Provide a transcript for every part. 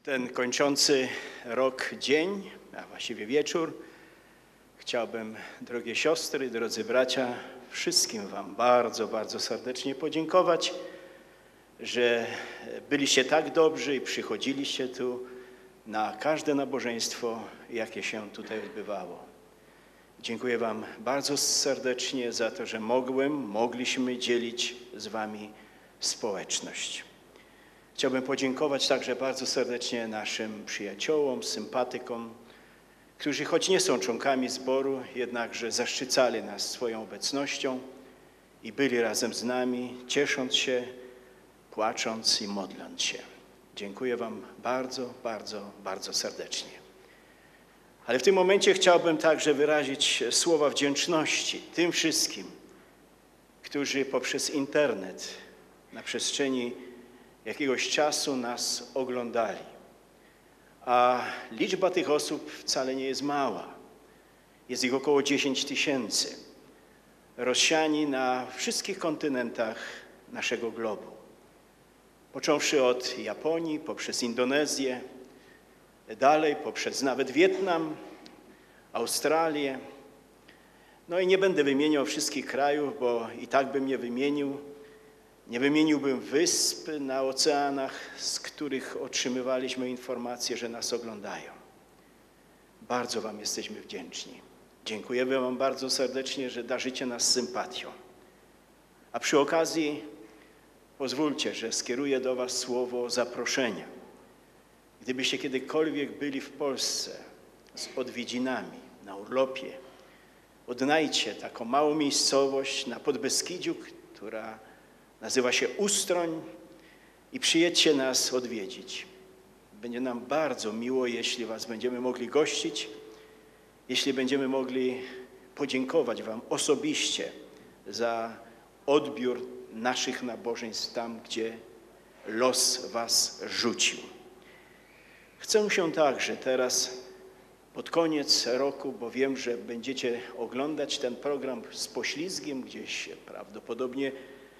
ten kończący rok dzień, a właściwie wieczór, chciałbym, drogie siostry, drodzy bracia, wszystkim wam bardzo, bardzo serdecznie podziękować, że byliście tak dobrzy i przychodziliście tu na każde nabożeństwo, jakie się tutaj odbywało. Dziękuję wam bardzo serdecznie za to, że mogliśmy dzielić z wami społeczność. Chciałbym podziękować także bardzo serdecznie naszym przyjaciołom, sympatykom, którzy choć nie są członkami zboru, jednakże zaszczycali nas swoją obecnością i byli razem z nami, ciesząc się, płacząc i modląc się. Dziękuję wam bardzo, bardzo, bardzo serdecznie. Ale w tym momencie chciałbym także wyrazić słowa wdzięczności tym wszystkim, którzy poprzez internet na przestrzeni jakiegoś czasu nas oglądali. A liczba tych osób wcale nie jest mała. Jest ich około 10 000, rozsiani na wszystkich kontynentach naszego globu. Począwszy od Japonii, poprzez Indonezję, dalej poprzez nawet Wietnam, Australię. No i nie będę wymieniał wszystkich krajów, bo i tak bym nie wymienił. Nie wymieniłbym wysp na oceanach, z których otrzymywaliśmy informacje, że nas oglądają. Bardzo wam jesteśmy wdzięczni. Dziękujemy wam bardzo serdecznie, że darzycie nas sympatią. A przy okazji pozwólcie, że skieruję do was słowo zaproszenia. Gdybyście kiedykolwiek byli w Polsce z odwiedzinami, na urlopie, odnajdźcie taką małą miejscowość na Podbeskidziu, która nazywa się Ustroń i przyjedźcie nas odwiedzić. Będzie nam bardzo miło, jeśli was będziemy mogli gościć, jeśli będziemy mogli podziękować wam osobiście za odbiór naszych nabożeństw tam, gdzie los was rzucił. Chcę się także teraz pod koniec roku, bo wiem, że będziecie oglądać ten program z poślizgiem gdzieś prawdopodobnie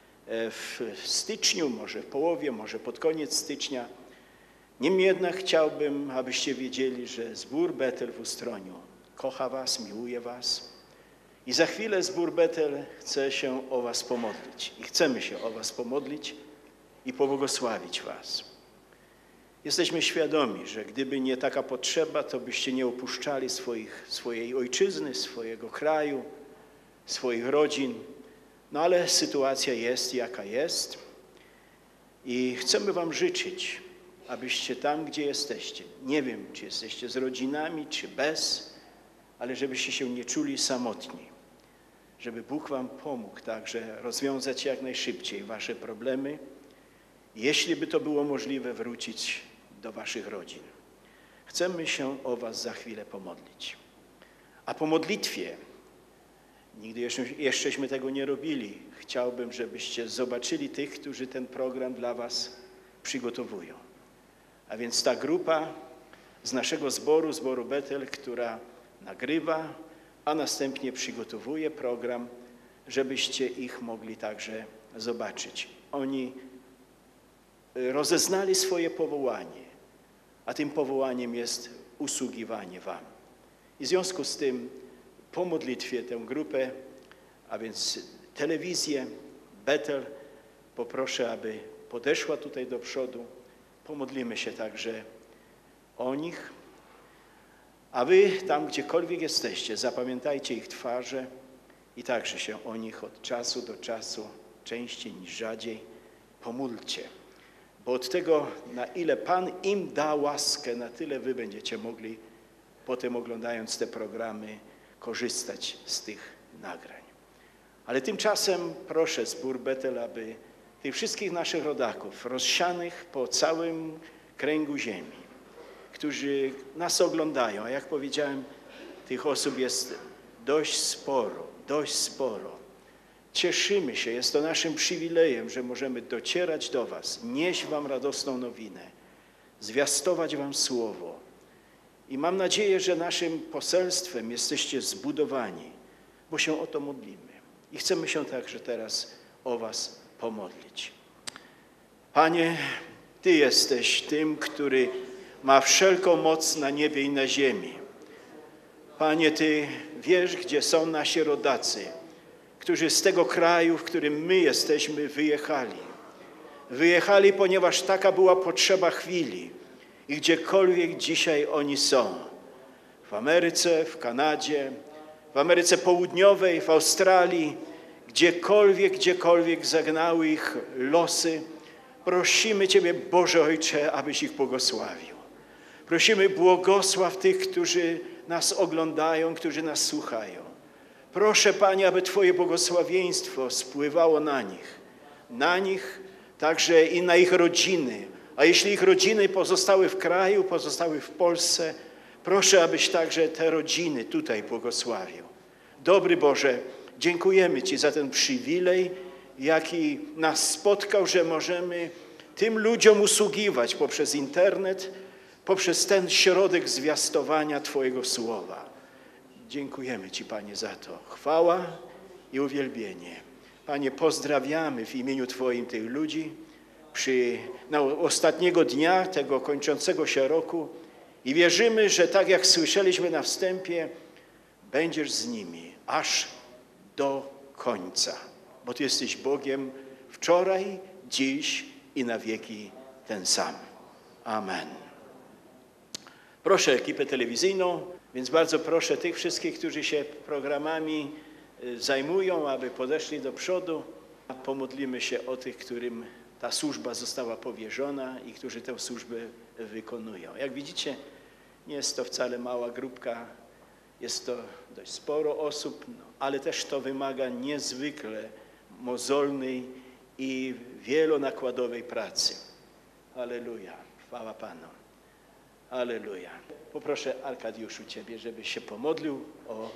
w styczniu, może w połowie, może pod koniec stycznia. Niemniej jednak chciałbym, abyście wiedzieli, że zbór Betel w Ustroniu kocha was, miłuje was i za chwilę zbór Betel chce się o was pomodlić i chcemy się o was pomodlić i pobłogosławić was. Jesteśmy świadomi, że gdyby nie taka potrzeba, to byście nie opuszczali swojej ojczyzny, swojego kraju, swoich rodzin. No ale sytuacja jest, jaka jest i chcemy wam życzyć, abyście tam, gdzie jesteście, nie wiem, czy jesteście z rodzinami, czy bez, ale żebyście się nie czuli samotni, żeby Bóg wam pomógł także rozwiązać jak najszybciej wasze problemy, jeśli by to było możliwe, wrócić do waszych rodzin. Chcemy się o was za chwilę pomodlić. A po modlitwie, nigdy jeszcześmy tego nie robili, chciałbym, żebyście zobaczyli tych, którzy ten program dla was przygotowują. A więc ta grupa z naszego zboru Betel, która nagrywa, a następnie przygotowuje program, żebyście ich mogli także zobaczyć. Oni rozeznali swoje powołanie, a tym powołaniem jest usługiwanie wam. I w związku z tym po modlitwie tę grupę, a więc telewizję Betel, poproszę, aby podeszła tutaj do przodu. Pomodlimy się także o nich. A wy tam, gdziekolwiek jesteście, zapamiętajcie ich twarze i także się o nich od czasu do czasu, częściej niż rzadziej, pomódlcie. Bo od tego, na ile Pan im da łaskę, na tyle wy będziecie mogli, potem oglądając te programy, korzystać z tych nagrań. Ale tymczasem proszę zbór Betel, aby tych wszystkich naszych rodaków rozsianych po całym kręgu ziemi, którzy nas oglądają, a jak powiedziałem, tych osób jest dość sporo. Cieszymy się, jest to naszym przywilejem, że możemy docierać do was, nieść wam radosną nowinę, zwiastować wam słowo. I mam nadzieję, że naszym poselstwem jesteście zbudowani, bo się o to modlimy. I chcemy się także teraz o was pomodlić. Panie, Ty jesteś tym, który ma wszelką moc na niebie i na ziemi. Panie, Ty wiesz, gdzie są nasi rodacy, którzy z tego kraju, w którym my jesteśmy, wyjechali. Wyjechali, ponieważ taka była potrzeba chwili i gdziekolwiek dzisiaj oni są. W Ameryce, w Kanadzie, w Ameryce Południowej, w Australii, gdziekolwiek zagnały ich losy, prosimy Ciebie, Boże Ojcze, abyś ich błogosławił. Prosimy, błogosław tych, którzy nas oglądają, którzy nas słuchają. Proszę, Panie, aby Twoje błogosławieństwo spływało na nich, także i na ich rodziny. A jeśli ich rodziny pozostały w kraju, pozostały w Polsce, proszę, abyś także te rodziny tutaj błogosławił. Dobry Boże, dziękujemy Ci za ten przywilej, jaki nas spotkał, że możemy tym ludziom usługiwać poprzez internet, poprzez ten środek zwiastowania Twojego słowa. Dziękujemy Ci, Panie, za to. Chwała i uwielbienie. Panie, pozdrawiamy w imieniu Twoim tych ludzi ostatniego dnia tego kończącego się roku i wierzymy, że tak jak słyszeliśmy na wstępie, będziesz z nimi aż do końca, bo Ty jesteś Bogiem wczoraj, dziś i na wieki ten sam. Amen. Proszę ekipę telewizyjną, więc bardzo proszę tych wszystkich, którzy się programami zajmują, aby podeszli do przodu. Pomodlimy się o tych, którym ta służba została powierzona i którzy tę służbę wykonują. Jak widzicie, nie jest to wcale mała grupka, jest to dość sporo osób, ale też to wymaga niezwykle mozolnej i wielonakładowej pracy. Alleluja, chwała Panu. Alleluja. Poproszę, Arkadiuszu, Ciebie, żebyś się pomodlił o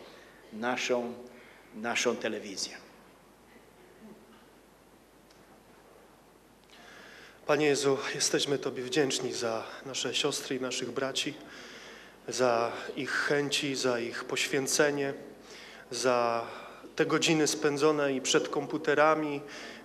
naszą telewizję. Panie Jezu, jesteśmy Tobie wdzięczni za nasze siostry i naszych braci, za ich chęci, za ich poświęcenie, za te godziny spędzone i przed komputerami,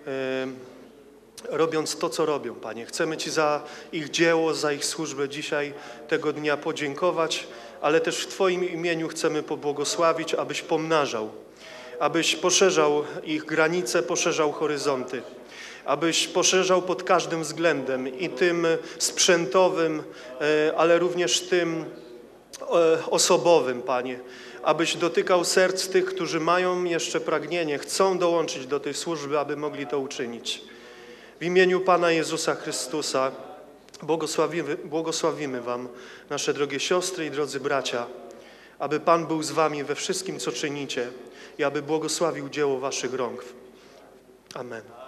robiąc to, co robią, Panie. Chcemy Ci za ich dzieło, za ich służbę dzisiaj tego dnia podziękować, ale też w Twoim imieniu chcemy pobłogosławić, abyś pomnażał, abyś poszerzał ich granice, poszerzał horyzonty, abyś poszerzał pod każdym względem i tym sprzętowym, ale również tym osobowym, Panie. Abyś dotykał serc tych, którzy mają jeszcze pragnienie, chcą dołączyć do tej służby, aby mogli to uczynić. W imieniu Pana Jezusa Chrystusa błogosławimy Wam, nasze drogie siostry i drodzy bracia, aby Pan był z Wami we wszystkim, co czynicie i aby błogosławił dzieło Waszych rąk. Amen.